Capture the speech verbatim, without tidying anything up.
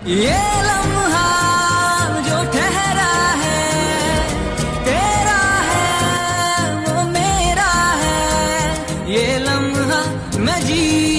ये लम्हा जो ठहरा है तेरा है वो मेरा है, ये लम्हा मैं जी